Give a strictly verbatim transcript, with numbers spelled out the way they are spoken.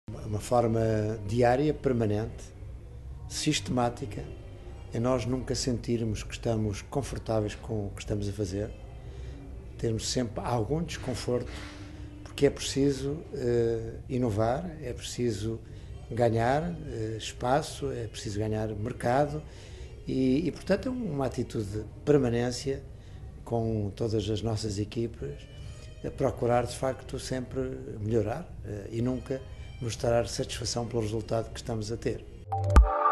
Uma forma diária, permanente, sistemática, é nós nunca sentirmos que estamos confortáveis com o que estamos a fazer, termos sempre algum desconforto, porque é preciso uh, inovar, é preciso ganhar uh, espaço, é preciso ganhar mercado e, e, portanto, é uma atitude de permanência com todas as nossas equipas, a procurar, de facto, sempre melhorar uh, e nunca mostrar satisfação pelo resultado que estamos a ter.